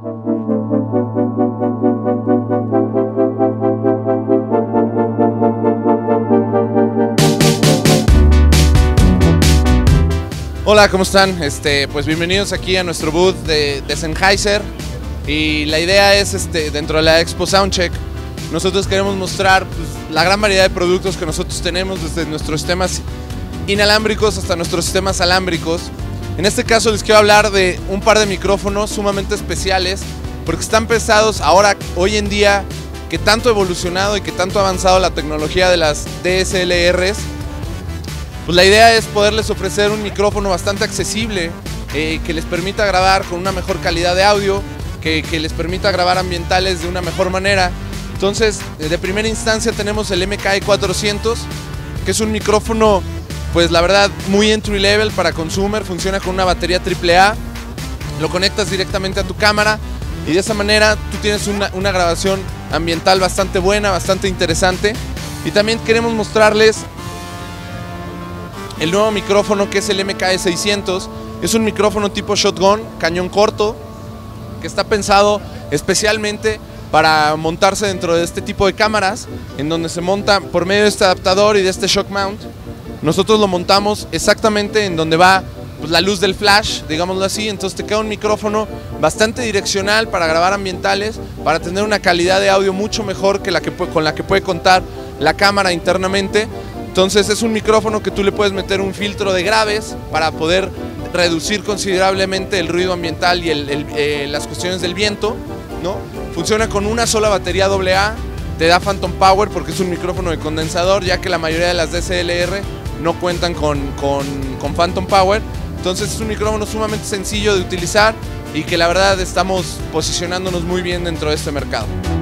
Hola, ¿cómo están? Pues bienvenidos aquí a nuestro booth de Sennheiser. Y la idea es, dentro de la Expo Soundcheck, nosotros queremos mostrar pues, la gran variedad de productos que nosotros tenemos, desde nuestros sistemas inalámbricos hasta nuestros sistemas alámbricos. En este caso les quiero hablar de un par de micrófonos sumamente especiales, porque están pensados hoy en día, que tanto ha evolucionado y que tanto ha avanzado la tecnología de las DSLRs. Pues la idea es poderles ofrecer un micrófono bastante accesible, que les permita grabar con una mejor calidad de audio, que les permita grabar ambientales de una mejor manera. Entonces, de primera instancia tenemos el MKE400, que es un micrófono, pues la verdad, muy entry level para consumer. Funciona con una batería AAA, lo conectas directamente a tu cámara y de esa manera tú tienes una grabación ambiental bastante buena, bastante interesante. Y también queremos mostrarles el nuevo micrófono, que es el MKE600. Es un micrófono tipo shotgun, cañón corto, que está pensado especialmente para montarse dentro de este tipo de cámaras, en donde se monta por medio de este adaptador y de este shock mount. Nosotros lo montamos exactamente en donde va pues, la luz del flash, digámoslo así. Entonces te queda un micrófono bastante direccional para grabar ambientales, para tener una calidad de audio mucho mejor que con la que puede contar la cámara internamente. Entonces es un micrófono que tú le puedes meter un filtro de graves para poder reducir considerablemente el ruido ambiental y las cuestiones del viento, ¿no? Funciona con una sola batería AA, te da phantom power porque es un micrófono de condensador, ya que la mayoría de las DSLR no cuentan con phantom power. Entonces es un micrófono sumamente sencillo de utilizar y que la verdad estamos posicionándonos muy bien dentro de este mercado.